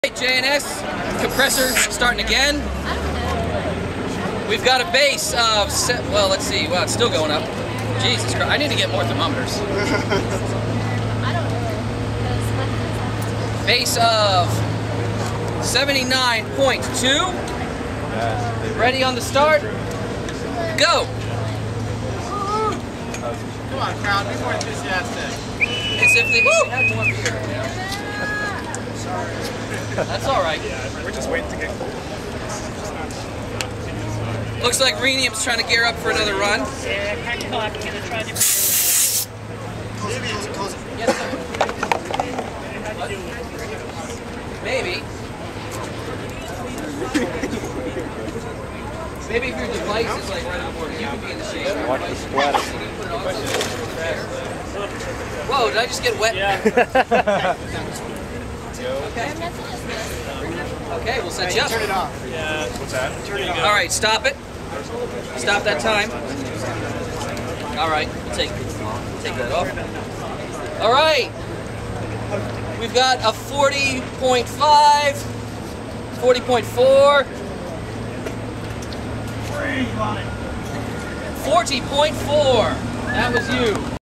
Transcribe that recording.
JNS compressor starting again. We've got a base of, well, let's see, wow, it's still going up. Jesus Christ, I need to get more thermometers. Base of 79.2. Ready on the start. Go. Come on, crowd, be more enthusiastic. As if they had more beer. That's all right. Yeah, we're just waiting to get cold. Looks like Rhenium's trying to gear up for another run. Yeah, kind of caught. I'm gonna try different. Yes, sir. Maybe. Maybe if your device is like right on board, you could be in the shade. Watch the splatter. Whoa, did I just get wet? Yeah. Okay. Okay, we'll set you up. Turn it off. Yeah. What's that? Turn it off. All right, stop it. Stop that time. All right, we'll take that off. All right. We've got a 40.5, 40.4, 40.4. That was you.